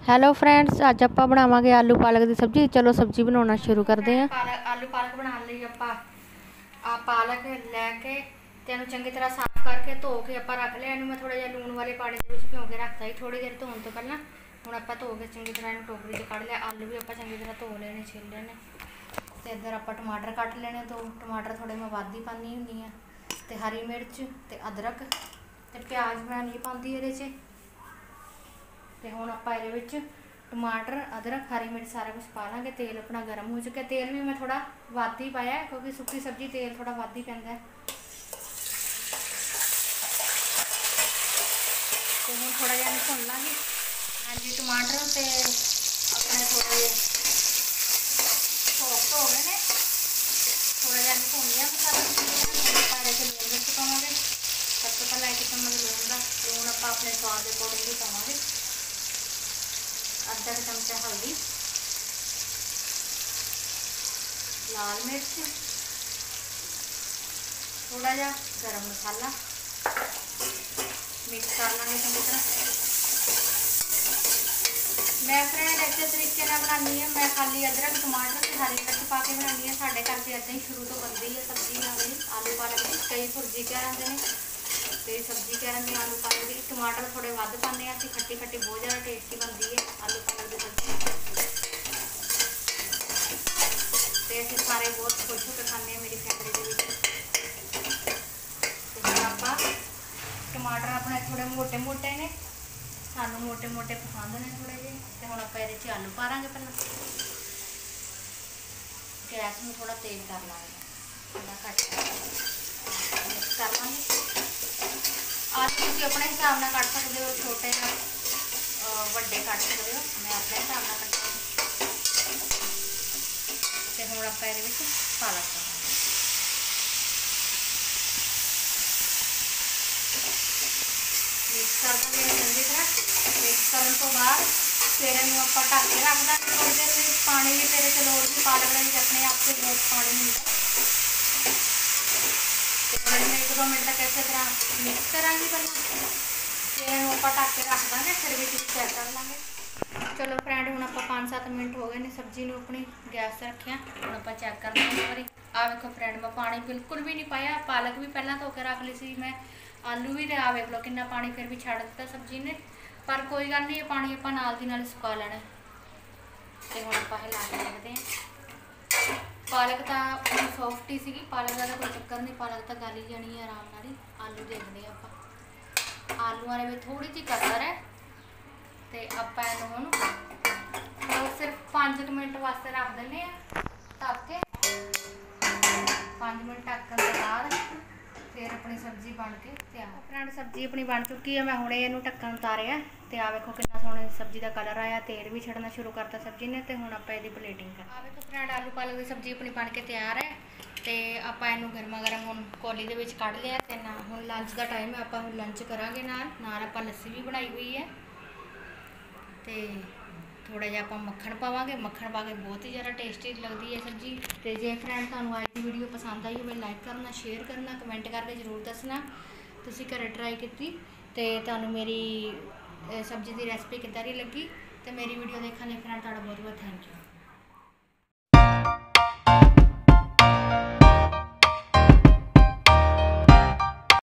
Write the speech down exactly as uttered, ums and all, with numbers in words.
Hello friends, ਅੱਜ ਆਪਾਂ ਬਣਾਵਾਂਗੇ ਆਲੂ ਪਾਲਕ ਦੀ ਸਬਜ਼ੀ। ਚਲੋ ਸਬਜ਼ੀ ਬਣਾਉਣਾ ਸ਼ੁਰੂ ਕਰਦੇ ਹਾਂ। ਪਾਲਕ ਆਲੂ ਪਾਲਕ ਬਣਾਉਣ ਲਈ ਆਪਾਂ ਆ ਪਾਲਕ ਲੈ ਕੇ ਤੇ ਇਹਨੂੰ ਚੰਗੀ ਤਰ੍ਹਾਂ ਸਾਫ਼ ਕਰਕੇ ਧੋ ਕੇ ਆਪਾਂ ਰੱਖ ਲਿਆ। ਇਹਨੂੰ ਮੈਂ ਥੋੜਾ ਜਿਹਾ ਲੂਣ ਵਾਲੇ ਪਾਣੀ ਦੇ ਵਿੱਚ ਭਿਓ ਕੇ ਰੱਖਤਾ ਸੀ ਥੋੜੀ ਦੇਰ ਧੋਣ ਤੋਂ ਪਹਿਲਾਂ। ਹੁਣ ਆਪਾਂ ਧੋ ਕੇ ਚੰਗੀ ਤਰ੍ਹਾਂ ਇਹਨੂੰ ਟੋਕਰੀ 'ਚ ਕੱਢ ਲਿਆ। ਆਲੂ ਵੀ ਆਪਾਂ ਚੰਗੀ ਤਰ੍ਹਾਂ ਧੋ ਲੈਣੇ, ਛਿੱਲ ਲੈਣੇ। ਤੇ ਇੱਧਰ ਆਪਾਂ ਟਮਾਟਰ ਕੱਟ ਲੈਣੇ ਦੋ। ਟਮਾਟਰ ਥੋੜੇ ਮੈਂ ਵੱਧ ਹੀ ਪਾਉਂਦੀ ਹੁੰਦੀ ਹਾਂ। ਤੇ ਹਰੀ ਮਿਰਚ ਤੇ ਅਦਰਕ ਤੇ ਪਿਆਜ਼ ਮੈਂ ਨਹੀਂ ਪਾਉਂਦੀ ਇਹਦੇ 'ਚ। ਤੇ ਹੁਣ ਆਪਾਂ ਇਹਦੇ ਵਿੱਚ टमाटर अदरक हरी मिर्च सारा कुछ पा लेंगे। तेल अपना गर्म हो चुका है। तेल भी मैं थोड़ा वध ही पाया क्योंकि सुक्की सब्जी तेल थोड़ा वध ही पैंदा है। तो हम थोड़ा जिहा भुन लाँगे। हाँ जी, टमाटर तो अपने थोड़े सॉफ्ट हो गए ने। थोड़ा जिहा भुन लिया मसाला। पारे से लून मिर्च पावांगे। सब तो पहले एक चम्मच लून का लून आप अपने स्वाद के अकॉर्डिंग ही पावांगे। अद्धा चमचा हल्दी, लाल मिर्च, थोड़ा जा गरम मसाला मिक्स कर लेंगे चंगी तरह। मैं फ्रेंड ऐसे तरीके ना बनानी है। मैं खाली अदरक टमाटर ते हरी मिर्च पा के बनानी है। साढ़े घर से इदां ही शुरू तो बनती है सब्जी वाली आलू पालक की। कई भुर्जी कह रहे हैं, कई सब्जी कह रहे हैं आलू पालक की। टमाटर थोड़े वध पाने हैं। खट्टी खट्टी बहुत ज़्यादा टेस्टी बनती है आलू पालक की सब्जी। तो असीं सारे बहुत खुश होकर खाने मेरी फैमिली के। आप टमाटर अपने थोड़े मोटे मोटे ने, सानू मोटे मोटे पसंद ने थोड़े जे। तो हम आप ये आलू पा देंगे। पहले गैस में थोड़ा तेज कर लाँगे, थोड़ा घट मिक्स कर लेंगे। आलू तुम अपने हिसाब से कट सकते हो, छोटे वड्डे कट सकते हो। मैं अपने हिसाब से कट। तो हम आप पालक पावांगे। मिक्स कर देंगे चंगी तरह। मिक्स करने तो बाद फिर इन आप ढक के रख देंगे थोड़ी देर। पानी भी तेरे से लोड़ भी पालक का भी अपने आप से बहुत पानी मिलता। मैं एक दो मिनट तक इस तरह मिक्स करांगी पहले। फिर इन आप ढक के रख देंगे, फिर भी चेक कर लेंगे। चलो फ्रेंड, हम आप पाँच सत्त मिनट हो गए ने सब्जी नूं अपनी गैस से रखिया। हम आप चेक कर लेंगे एक बारी। आ देखो फ्रेंड, मैं पानी बिल्कुल भी नहीं पाया। पालक भी पहले धो के रख ली सी मैं। आलू भी आ वेख लो कितना पानी फिर भी छड़ दिता सब्जी ने। पर कोई गल नहीं, पानी आप नाल दी नाल सुका लेना। तो हम आप हिला के देखते हैं। पालक तो सॉफ्ट ही सी। पालक का कोई चक्कर नहीं, पालक तो गल ही जानी है आराम नाल ही। आलू देखते हैं आप। आलूआं में थोड़ी जी कसर है। तो आप इन्हूं सिर्फ पाँच मिनट वास्ते रख देने ढक के। पाँच मिनट ढकने के बाद फिर अपनी सब्जी बन के तैयार। फ्रेंड सब्जी अपनी बन चुकी है। मैं हुणे इहनूं ढक्कन उतारिया। तो आ देखो कितना सोहना सब्जी का कलर आया। तेल भी छड़ना शुरू करता सब्जी ने। तो हुण आपां इहदी प्लेटिंग कर। आ देखो फ्रेंड, आलू पालक की सब्जी अपनी बन के तैयार है। तो आपां इहनूं गर्मा गर्म हुण कौली दे विच कढ लिया। तो ना हुण लंच का टाइम है, आपां हुण लंच करांगे। नाल नाल आपां लस्सी भी बनाई हुई है। तो थोड़ा जिहा आपां मक्खण पावांगे। मक्खण पा के बहुत ही ज़्यादा टेस्टी लगती है सब्जी। तो जे फ्रेंड तुहानूं अज की वीडियो पसंद आई होवे, लाइक करना, शेयर करना, कमेंट करके जरूर दसना तुसीं घरे ट्राई कीती। तो तुहानूं मेरी सब्जी की रेसिपी किद्दां दी लगी। तो मेरी वीडियो देखने लई फ्रेंड तुहाडा बहुत बहुत थैंक यू।